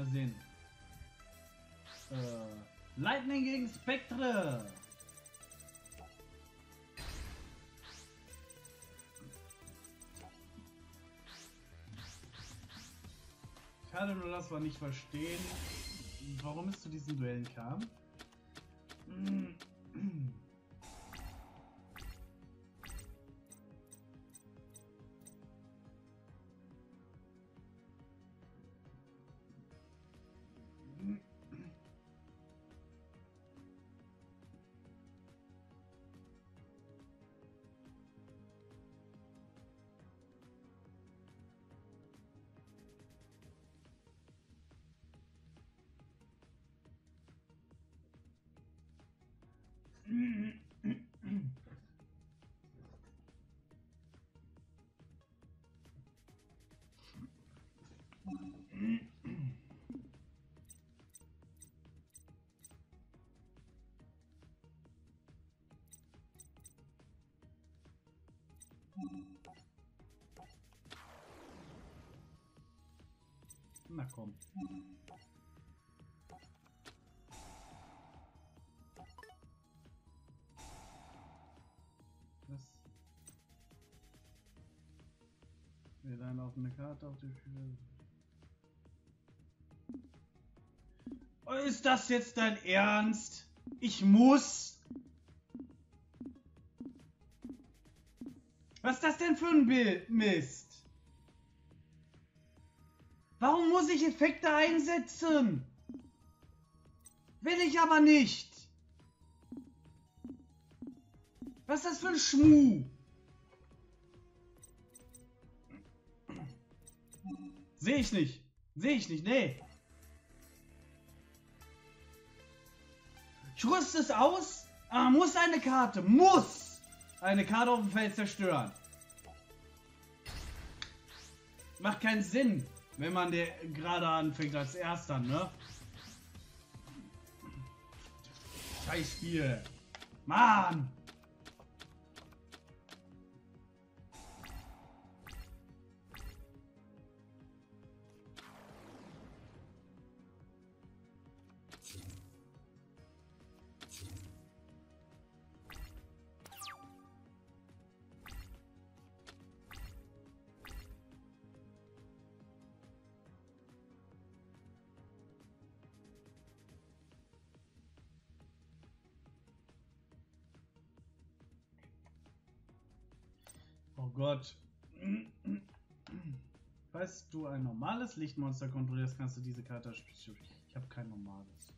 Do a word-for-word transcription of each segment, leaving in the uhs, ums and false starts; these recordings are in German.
Mal sehen. Äh, Lightning gegen Spectre. Schade nur, dass wir nicht verstehen, warum es zu diesen Duellen kam. Na komm. Das wir dann auf eine Karte auf die Spiel. Oh, ist das jetzt dein Ernst? Ich muss. Was ist das denn für ein Bild? Mist. Warum muss ich Effekte einsetzen? Will ich aber nicht. Was ist das für ein Schmuh? Sehe ich nicht. Sehe ich nicht, nee. Ich rüste es aus, aber muss eine Karte, muss eine Karte auf dem Feld zerstören. Macht keinen Sinn, wenn man der gerade anfängt als Erster, ne? Scheiß Spiel. Mann! Oh Gott. Falls du ein normales Lichtmonster kontrollierst, kannst du diese Karte... Ich habe kein normales.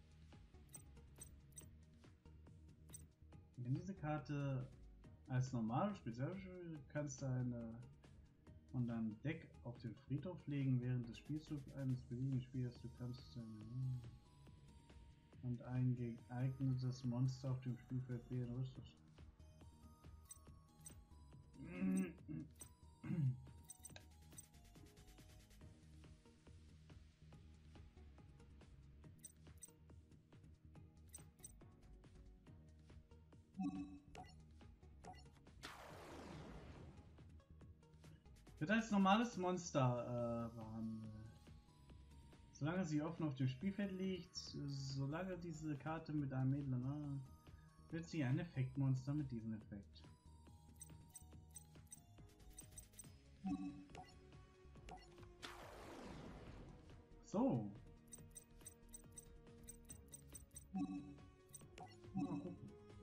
Wenn diese Karte als normal speziell kannst du eine und dein Deck auf den Friedhof legen während des Spielzugs eines beliebigen Spielers. Du kannst und ein geeignetes Monster auf dem Spielfeld wählen. Rüstet. Wird als normales Monster äh, behandelt. Solange sie offen auf dem Spielfeld liegt, solange diese Karte mit einem edlen, äh, wird sie ein Effektmonster mit diesem Effekt. So. Mal gucken.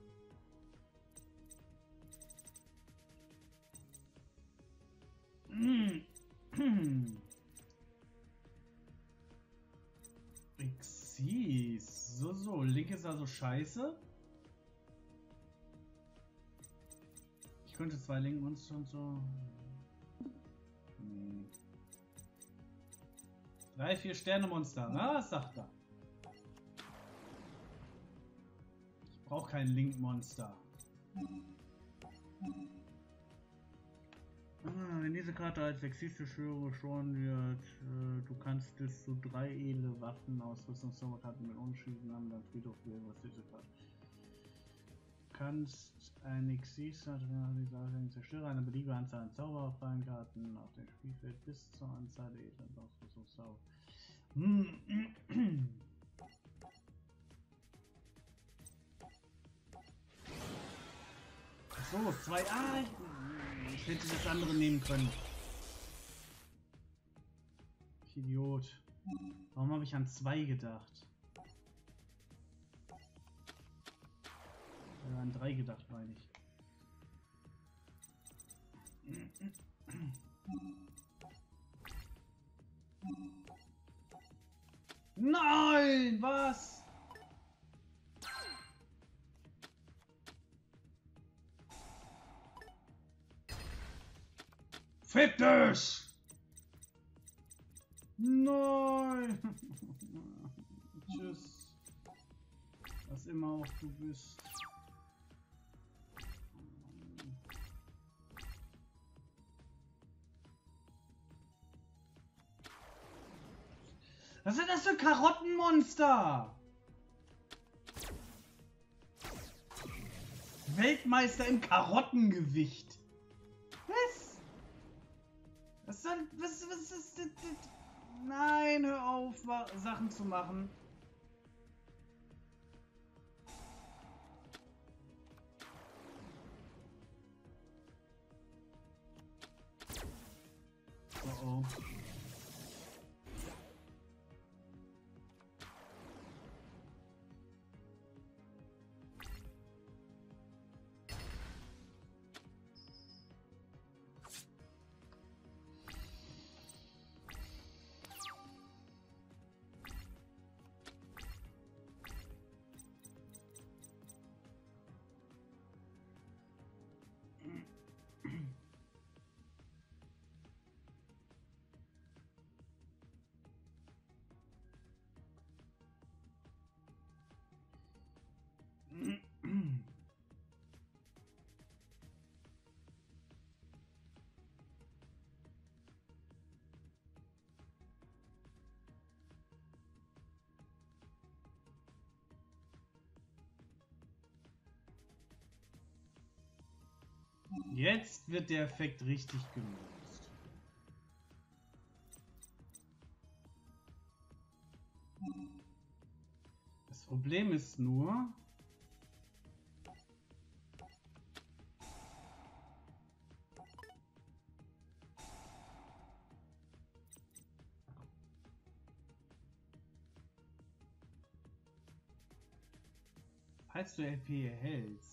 Xyz. So, so. Link ist also scheiße. Ich könnte zwei Link und so und so. Hm. Drei, vier Sterne Monster. Na, was sagt er? Ich brauche kein Link-Monster. Ah, wenn diese Karte als sexistisch schon wird, äh, du kannst bis zu drei edle Waffen, Ausrüstungskarten mit Unschäden an deinem Friedhof wählen, was diese Karte. Du kannst ein Xyz zerstöre eine beliebige Anzahl an Zauberfallenkarten auf dem Spielfeld bis zur Anzahl der edlen Ausrüstungszauber. So, zwei. Ah, ich, ich hätte das andere nehmen können. Ich Idiot. Warum habe ich an zwei gedacht? Äh, an drei gedacht, meine ich. Nein, was? Fick dich! Nein! Tschüss. Was immer auch du bist. Was ist das für ein Karottenmonster? Weltmeister im Karottengewicht. Was? Was soll... Was, was ist das? Nein, hör auf, Sachen zu machen. Oh oh. Jetzt wird der Effekt richtig genutzt. Das Problem ist nur, falls du L P erhältst,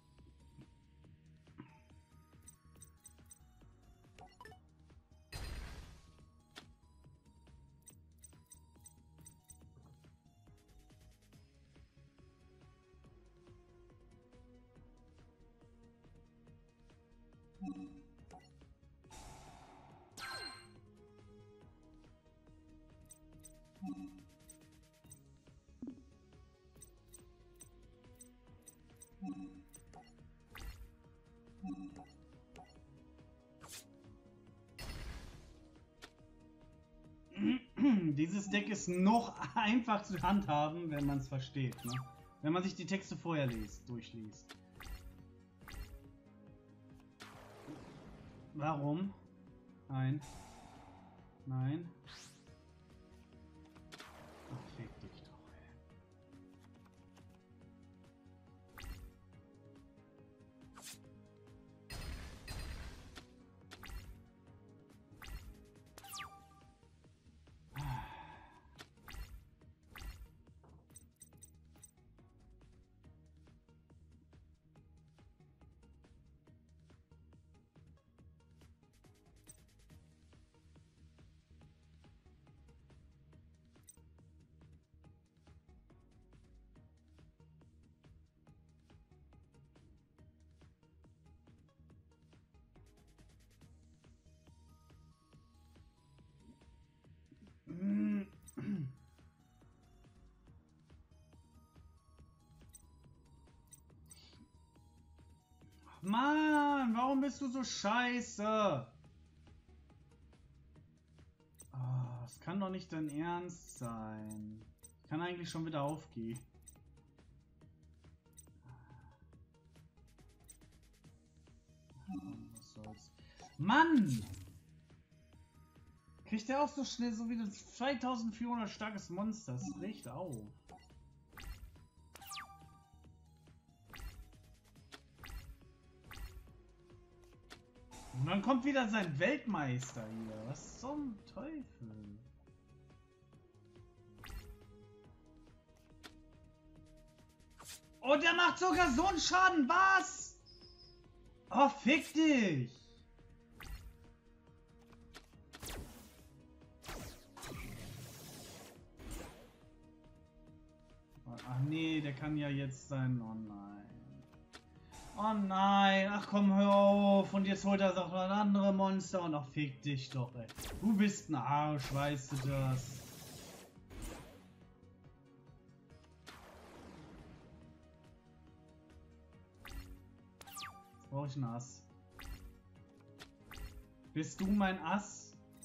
dieses Deck ist noch einfach zu handhaben, wenn man es versteht. Ne? Wenn man sich die Texte vorher liest, durchliest. Warum? Nein. Nein. Ach, fick dich doch, ey. Mann, warum bist du so scheiße? Oh, das kann doch nicht dein Ernst sein. Ich kann eigentlich schon wieder aufgehen. Was soll's? Mann! Kriegt der auch so schnell so wie das zweitausendvierhundert starkes Monster? Das riecht auf. Und dann kommt wieder sein Weltmeister hier. Was zum Teufel? Oh, der macht sogar so einen Schaden. Was? Oh, fick dich. Ach nee, der kann ja jetzt sein. Oh nein. Oh nein. Ach komm, hör auf. Und jetzt holt er doch ein andere Monster. Und ach, fick dich doch, ey. Du bist ein Arsch, weißt du das? Jetzt brauche ich ein Ass. Bist du mein Ass?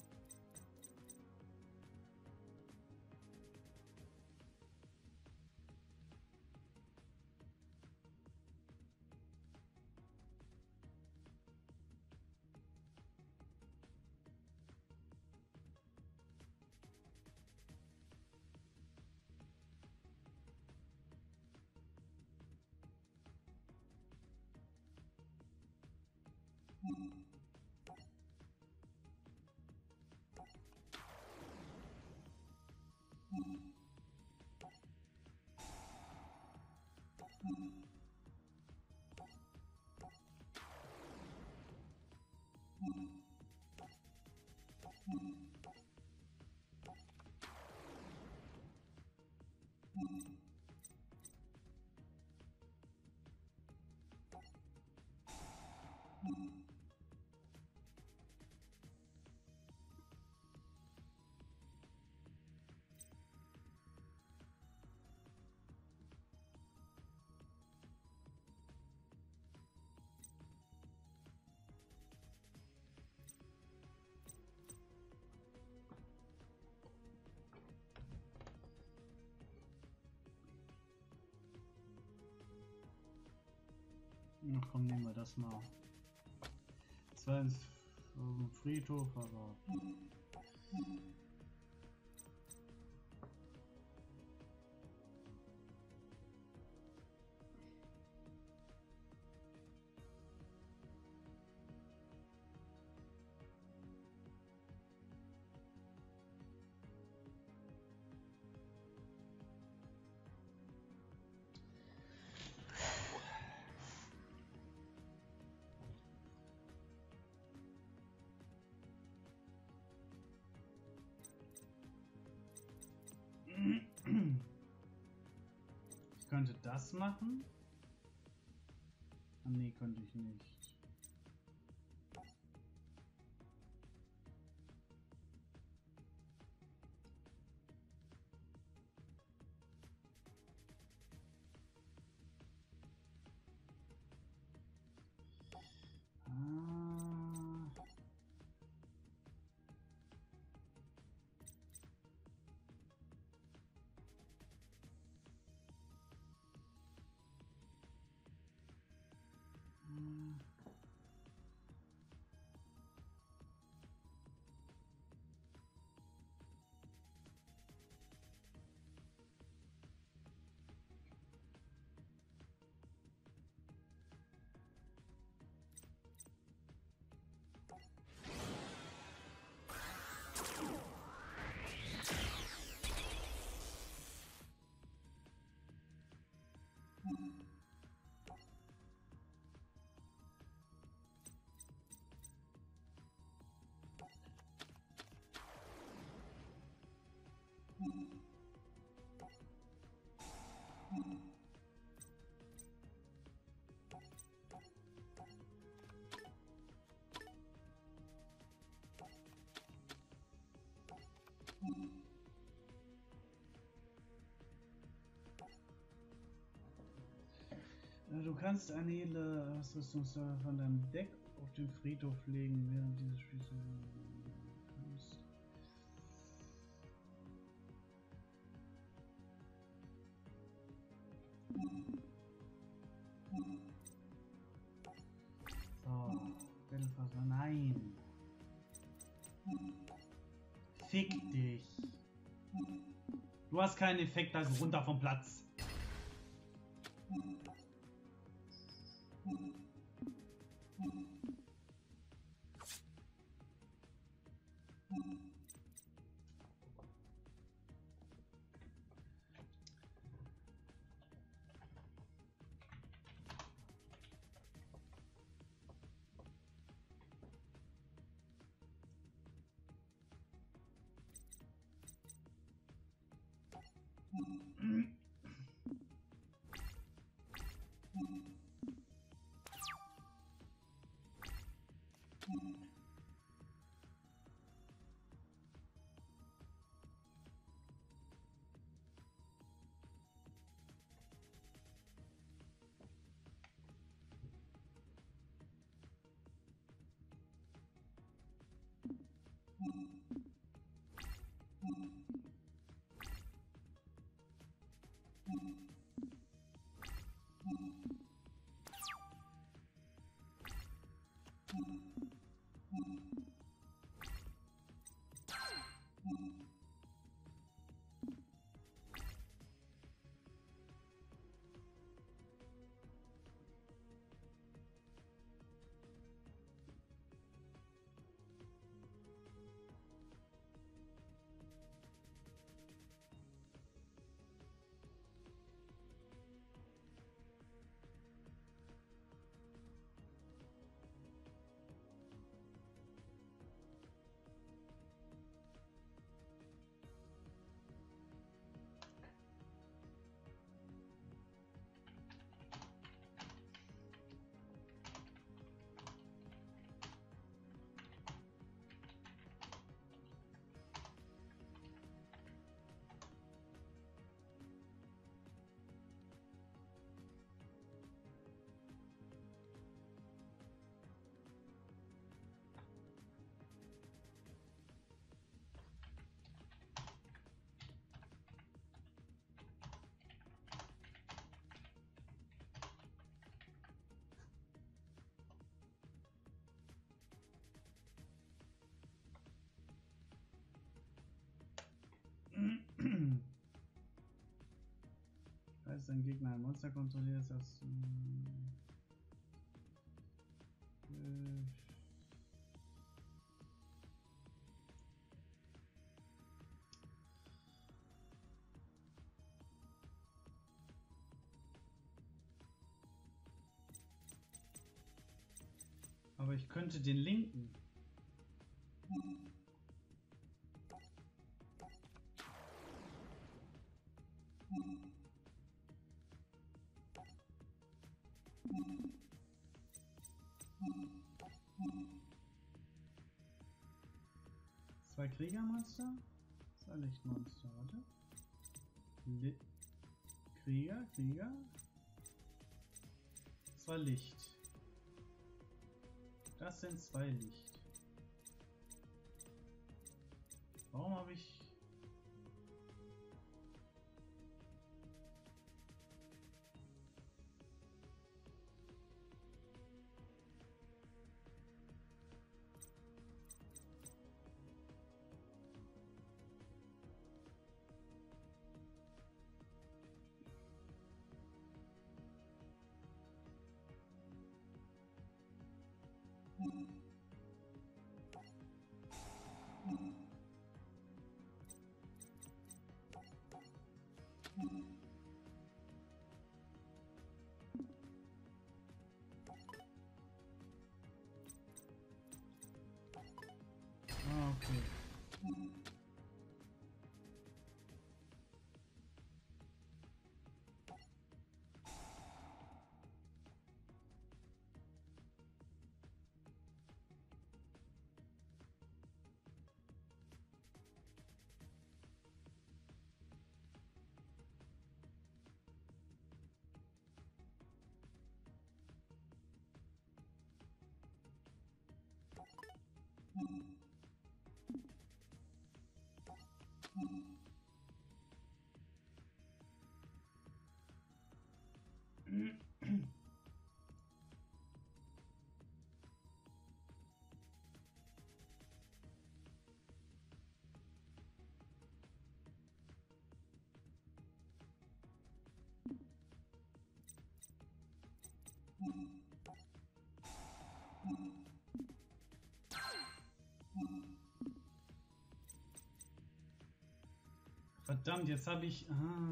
Na komm, nehmen wir das mal. Zwei ins Friedhof, aber. Ich könnte das machen. Ah, nee, könnte ich nicht. Du kannst eine edle Ausrüstungswaffe von deinem Deck auf den Friedhof legen, während dieses Spiels kannst. So, Battlefasser, nein. Fick dich. Du hast keinen Effekt, also runter vom Platz. Falls dein Gegner ein Monster kontrolliert, das äh, aber ich könnte den linken. Zwei Kriegermonster? Zwei Lichtmonster, warte. Li Krieger, Krieger. Zwei Licht. Das sind zwei Licht. Warum habe ich... Ah, okay. Verdammt, jetzt habe ich... Ah.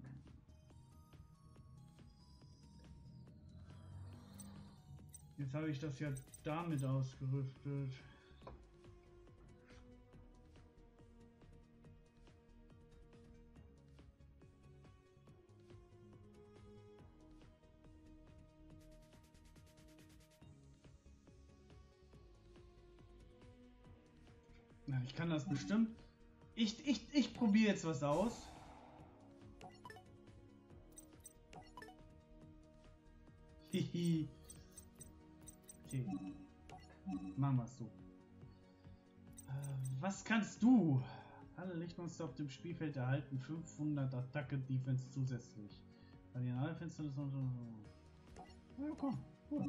Jetzt habe ich das ja damit ausgerüstet. Na, ich kann das bestimmt. Ich, ich, ich probiere jetzt was aus. Hihi. Okay. Machen wir es so. Äh, was kannst du? Alle Lichtmonster auf dem Spielfeld erhalten fünfhundert Attacke Defense zusätzlich. Weil die in alle Finsternis und so. Ja, komm. Cool.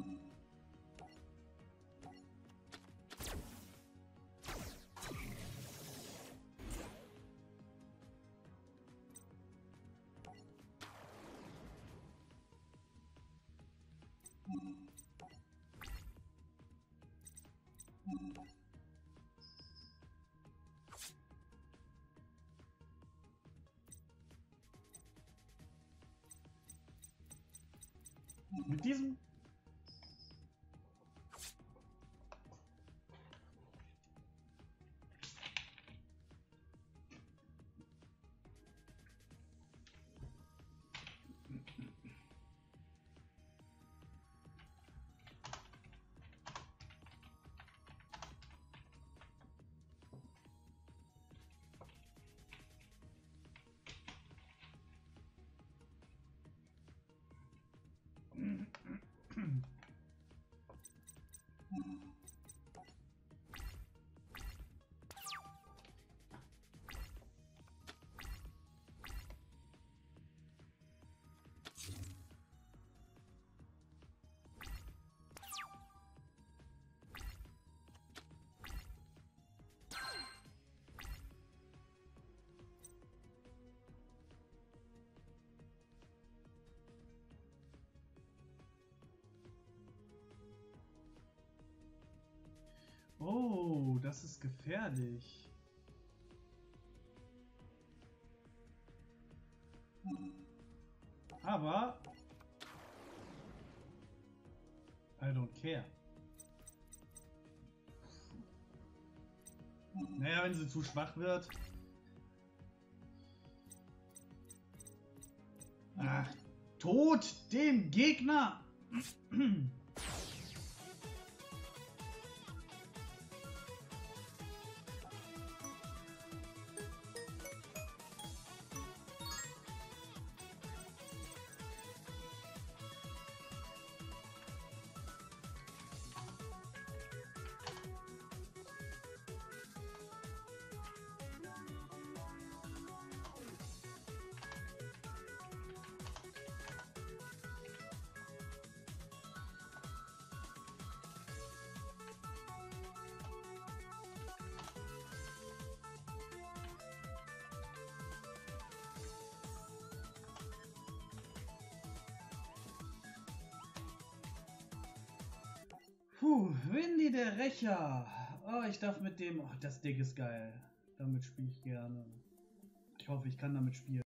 Mit diesem Oh, das ist gefährlich. Aber I don't care. Naja, wenn sie zu schwach wird. Ach, Tod dem Gegner! Puh, Windy der Rächer. Oh, ich darf mit dem... Oh, das Deck ist geil. Damit spiele ich gerne. Ich hoffe, ich kann damit spielen.